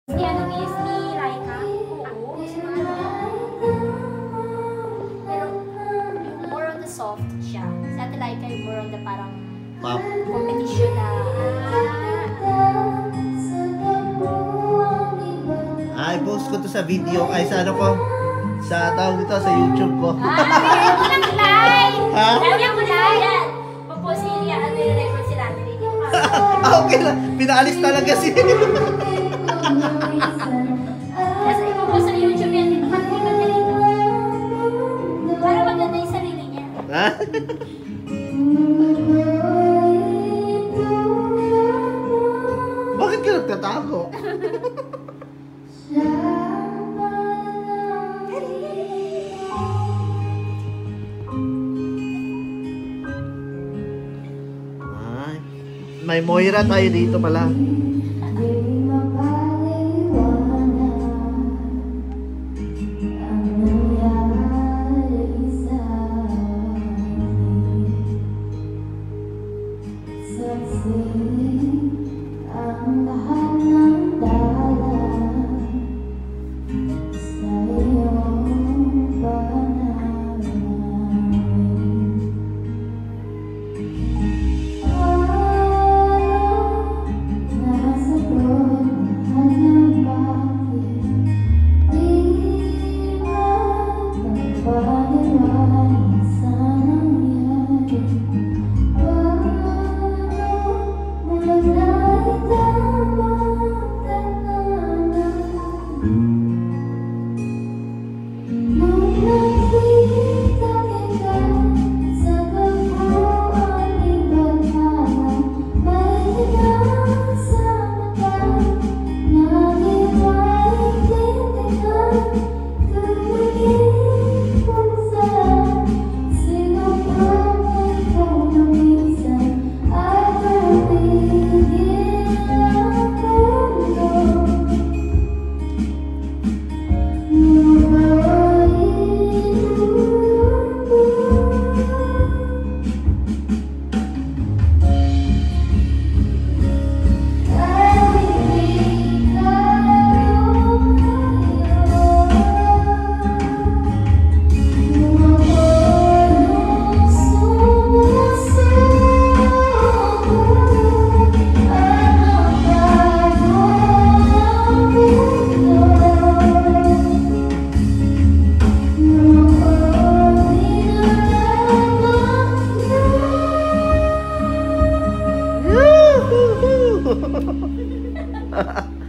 Si ano, ni Laika? Oo, si mga pero yung more on the soft siya. Si Ate Laika yung more on the parang Pop. competition na I-post ko to sa video. Ay, sa ano ko? Sa tawag dito, sa YouTube ko. ayaw mo ng live! Ha? Ayaw mo live! Papost niya, ano yung record sila. Okay lang. Pinaalis talaga si... Kasi ipopost sa YouTube yan. Pag-iban na rin. Para maganda yung sarili niya. Ha? Bakit ka nagtatago? Ay, may Moira tayo dito pala. Ha ha ha.